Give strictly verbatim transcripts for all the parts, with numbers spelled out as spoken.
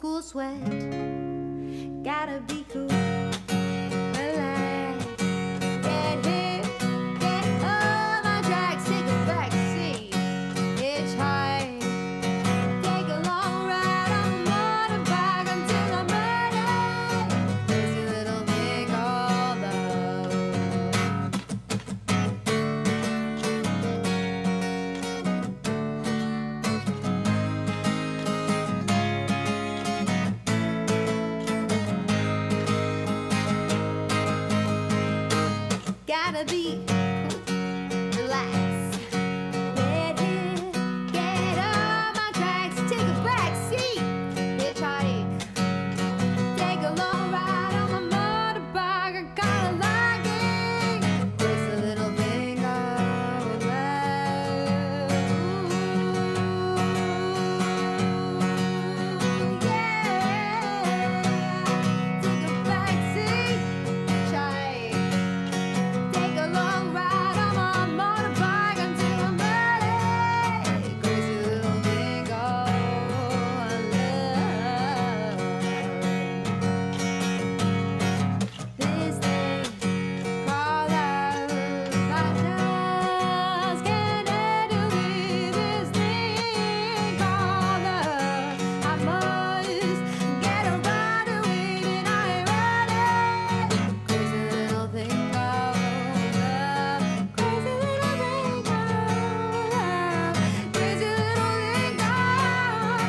cool sweat. Gotta be cool, relax, get hit, get on my tracks, take a back seat, hitchhike, take a long ride on a motorbike until I'm ready. Crazy little thing called love. Gotta be cool, relax, get hit, get on my tracks, take a back seat, hitchhike, take a long ride on my motorbike. I kinda like it, it's a little thing called love. Ooh, yeah, take a back seat, hitchhike, take a long ride on my motorbike until I'm ready. Crazy little thing called love. This thing called love, I just can't handle it. This thing called love, I must get around to it and I ain't ready. Crazy little thing called love, crazy little thing called love, crazy little thing called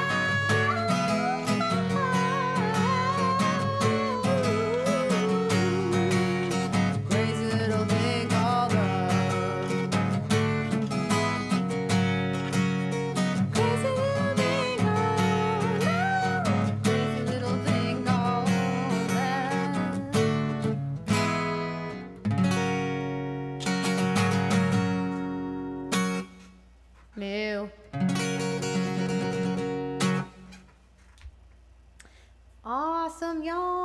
love. Crazy little thing called love. Crazy little thing called love. Crazy little thing called love. Meu. Awesome, y'all.